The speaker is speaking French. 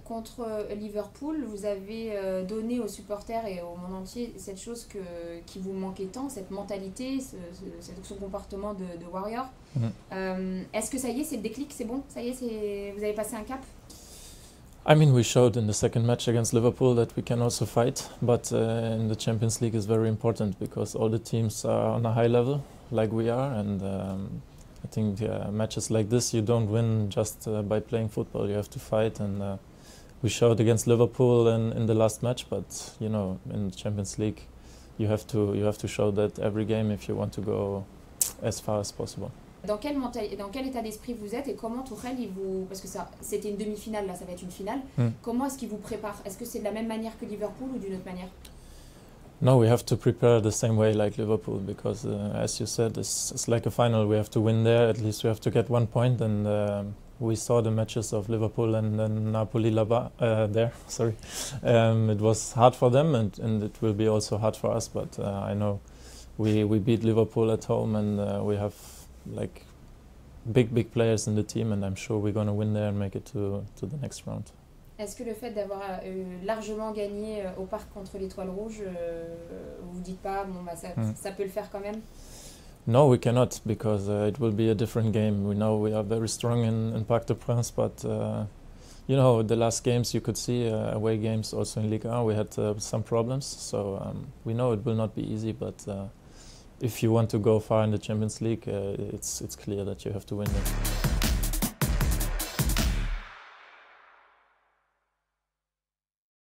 contre Liverpool, vous avez donné aux supporters et au monde entier cette chose qui vous manquait tant, cette mentalité, ce comportement de warrior. Est-ce que ça y est, c'est le déclic, c'est bon? Ça y est, vous avez passé un cap? I mean, we showed in the second match against Liverpool that we can also fight, but in the Champions League is very important because all the teams are on a high level, like we are, and I think matches like this you don't win just by playing football. You have to fight, and we showed against Liverpool in the last match. But you know, in the Champions League, you have to show that every game if you want to go as far as possible. Dans quel état d'esprit vous êtes et comment Tuchel parce que c'était une demi-finale, là ça va être une finale, comment est-ce qu'il vous prépare? Est-ce que c'est de la même manière que Liverpool ou d'une autre manière? No, we have to prepare the same way like Liverpool because as you said, it's like a final. We have to win there, at least we have to get 1 point, and we saw the matches of Liverpool and then Napoli there. Sorry, it was hard for them and it will be also hard for us, but I know we beat Liverpool at home and we have like big players in the team, and I'm sure we're going to win there and make it to the next round. Est-ce que le fait d'avoir largement gagné au parc contre l'Étoile Rouge, vous dites pas bon bah ça peut le faire quand même? No, we cannot because it will be a different game. We know we are very strong in Parc des Princes, but you know, the last games you could see away games also in Ligue 1 we had some problems, so we know it will not be easy, but if you want to go far in the Champions League, it's clear that you have to win it.